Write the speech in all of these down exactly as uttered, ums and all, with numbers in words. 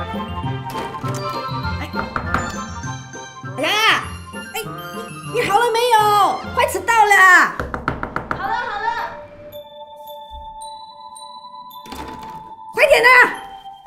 哎，呀，哎，你你好了没有？快迟到了。 好了好了， 快点啊！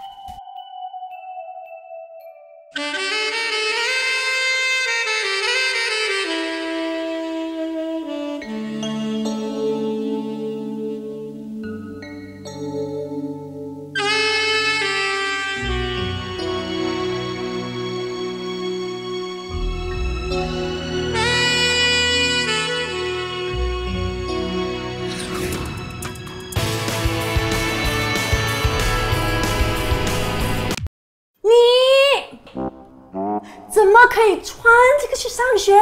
怎么可以穿这个去上学？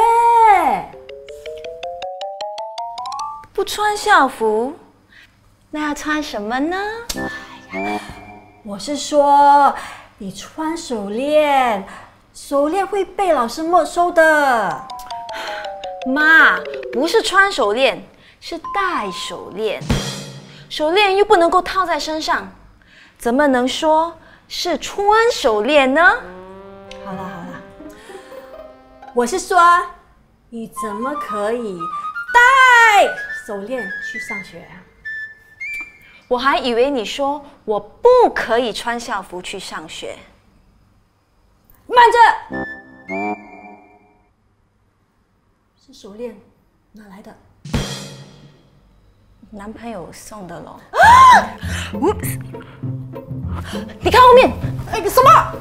不穿校服，那要穿什么呢？ 我是说，你穿手链，手链会被老师没收的。 妈，不是穿手链，是戴手链。手链又不能够套在身上，怎么能说是穿手链呢？ 好了好了，我是说，你怎么可以戴手链去上学啊？ 我还以为你说我不可以穿校服去上学。 慢着，是手链哪来的？ 男朋友送的咯。Oops！ 你看后面， 哎，什么？